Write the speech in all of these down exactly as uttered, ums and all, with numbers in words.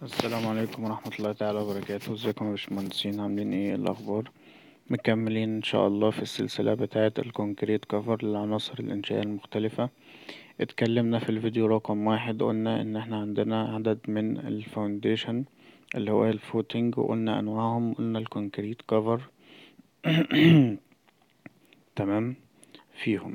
السلام عليكم ورحمة الله تعالى وبركاته. ازيكم يا باشمهندسين؟ عاملين ايه؟ إيه الاخبار؟ مكملين ان شاء الله في السلسلة بتاعة الكونكريت كفر للعناصر الانشائية المختلفة. اتكلمنا في الفيديو رقم واحد، قلنا ان احنا عندنا عدد من الفاونديشن اللي هو الفوتنج، وقلنا انواعهم، قلنا الكونكريت كفر تمام فيهم.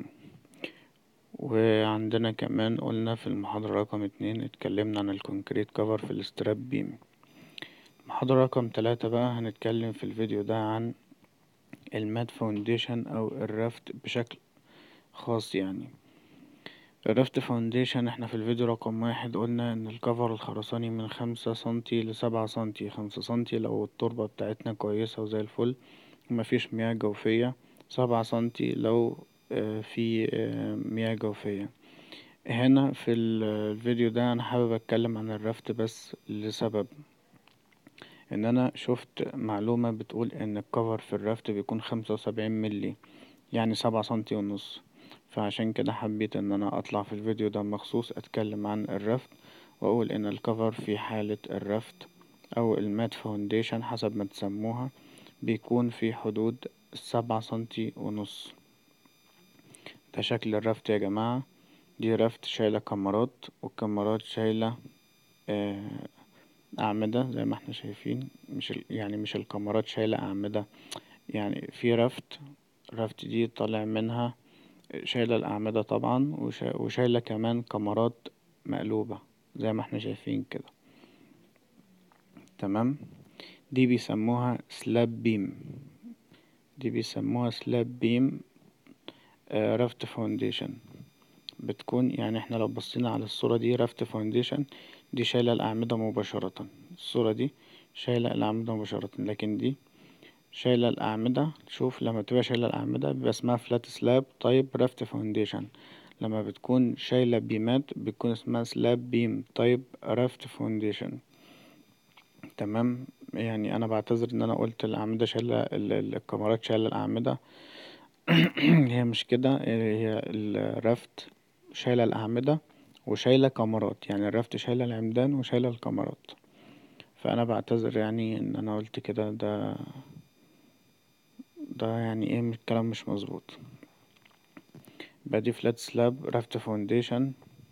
وعندنا كمان قلنا في المحاضرة رقم اتنين اتكلمنا عن الكونكريت كفر في الاستراب بيم. محاضرة رقم تلاتة بقى هنتكلم في الفيديو ده عن المات فاونديشن او الرافت بشكل خاص. يعني الرافت فاونديشن، احنا في الفيديو رقم واحد قلنا ان الكفر الخرساني من خمسة سنتي لسبعة سنتي. خمسة سنتي لو التربة بتاعتنا كويسة وزي الفل ومفيش مياه جوفية، سبعة سنتي لو آه، في آه، مياه جوفية. هنا في ال- الفيديو ده انا حابب اتكلم عن الرفت بس لسبب ان انا شفت معلومة بتقول ان الكفر في الرفت بيكون خمسة وسبعين ملي، يعني سبعة سنتي ونص. فعشان كده حبيت ان انا اطلع في الفيديو ده مخصوص اتكلم عن الرفت، واقول ان الكفر في حالة الرفت او المات فاونديشن حسب ما تسموها بيكون في حدود سبعة سنتي ونص. ده شكل الرفت يا جماعة. دي رفت شايلة كمرات، والكمرات شايلة آه، أعمدة زي ما احنا شايفين. مش ال... يعني مش الكمرات شايلة أعمدة، يعني في رفت رفت دي طالع منها شايلة الأعمدة طبعا، وشا... وشايلة كمان كمرات مقلوبة زي ما احنا شايفين كده. تمام. دي بيسموها سلاب بيم. دي بيسموها سلاب بيم آه رفت فاونديشن. بتكون يعني احنا لو بصينا على الصورة دي رفت فاونديشن، دي شايلة الأعمدة مباشرة. الصورة دي شايلة الأعمدة مباشرة، لكن دي شايلة الأعمدة. شوف لما تبقى شايلة الأعمدة بيبقى اسمها فلات سلاب طيب رافت فاونديشن. لما بتكون شايلة بيمات بتكون اسمها سلاب بيم طيب رافت فاونديشن. تمام. يعني أنا بعتذر إن أنا قلت الأعمدة شايلة ال- ال- الكاميرات شايلة الأعمدة. هي مش كده، هي الرافت شايلة الأعمدة وشايلة كاميرات، يعني الرافت شايلة العمدان وشايلة الكاميرات. فأنا بعتذر يعني إن أنا قلت كده. ده ده يعني ايه، الكلام مش مظبوط. يبقى دي فلات سلاب رافت فاونديشن.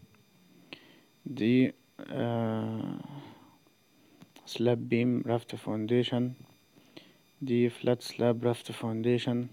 دي آه سلاب بيم رافت فاونديشن. دي فلات سلاب رافت فاونديشن.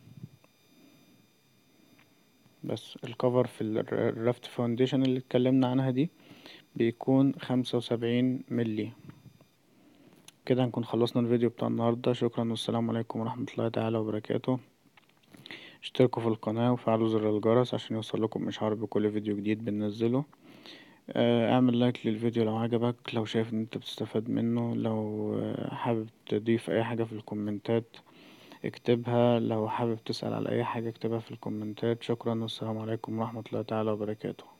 بس الكفر في الرافت فاونديشن اللي اتكلمنا عنها دي بيكون خمسة وسبعين ملي. كده هنكون خلصنا الفيديو بتاع النهاردة. شكرا والسلام عليكم ورحمة الله تعالى وبركاته. اشتركوا في القناة وفعلوا زر الجرس عشان يوصل لكم إشعار بكل فيديو جديد بننزله. آه، اعمل لايك للفيديو لو عجبك، لو شايف ان انت بتستفاد منه. لو آه، حابب تضيف اي حاجة في الكومنتات اكتبها. لو حابب تسأل على اي حاجة اكتبها في الكومنتات. شكرا والسلام عليكم ورحمة الله تعالى وبركاته.